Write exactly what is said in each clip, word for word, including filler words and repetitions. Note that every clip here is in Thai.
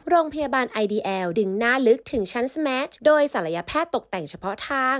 โรงพยาบาล ไอ ดี แอล ดึงหน้าลึกถึงชั้น Smash โดยศัลยแพทย์ตกแต่งเฉพาะทาง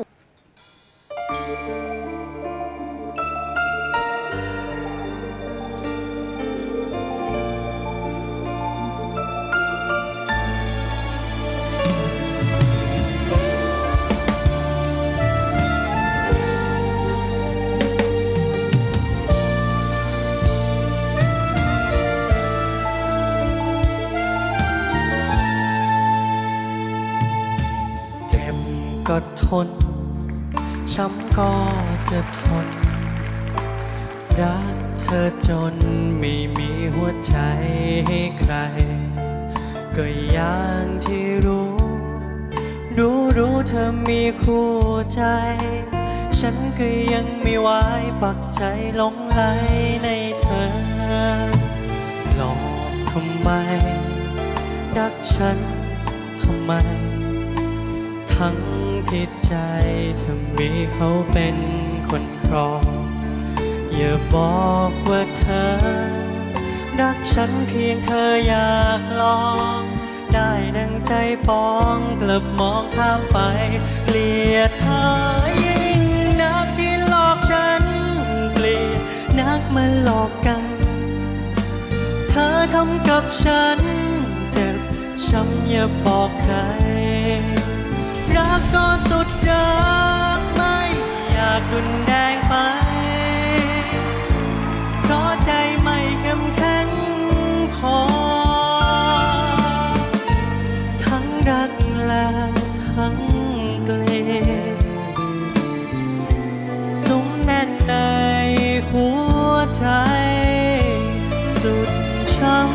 ก็ทนช้ำก็จะทนรักเธอจนไม่มีหัวใจให้ใครก็อย่างที่รู้รู้รู้เธอมีคู่ใจฉันก็ยังไม่ไหวปักใจหลงไหลในเธอหลอกทำไมรักฉันทำไมทั้งที่ใจเธอมีเขาเป็นคนครองอย่าบอกว่าเธอรักฉันเพียงเธออยากลองได้ดังใจปองกลับมองข้ามไปเกลียดเธอยิ่งนักที่หลอกฉันเกลียดนักมาหลอกกันเธอทำกับฉันเจ็บช้ำอย่าบอกใครรักก็สุดรักไม่อยากรุนแรงไปเพราะใจไม่เข้มแข็งพอทั้งรักและทั้งเกลียดสุมแน่นในหัวใจสุดช้ำ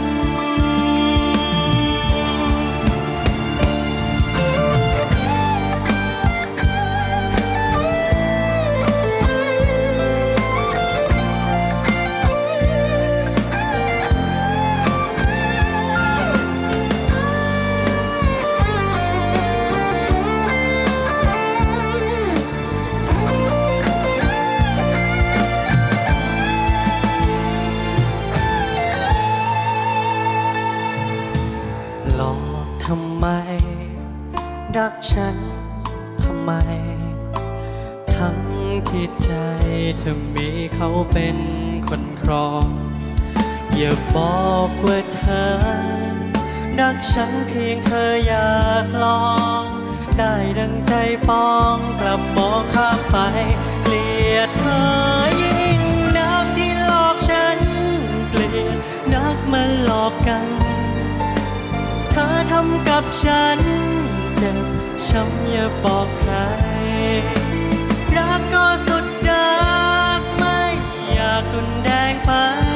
ทำไมรักฉันทำไมทั้งที่ใจเธอมีเขาเป็นคนครองอย่าบอกว่าเธอรักฉันเพียงเธออยากลองได้ดังใจปองกลับมองข้ามไปเกลียดเธอยิ่งนักที่หลอกฉันเกลียดนักมาหลอกกันเธอทำกับฉันเจ็บช้ำอย่าบอกใครรักก็สุดรักไม่อยากรุนแรงไป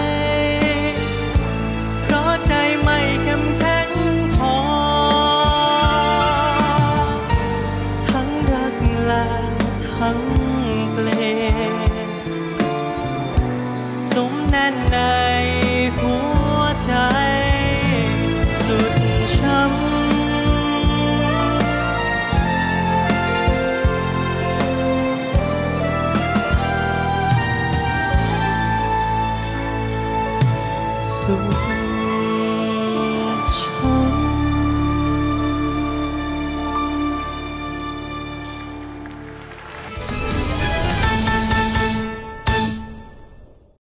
เพราะใจไม่เข้มแข็งพอทั้งรักและทั้งเกลียดสุมแน่นในหัวใจ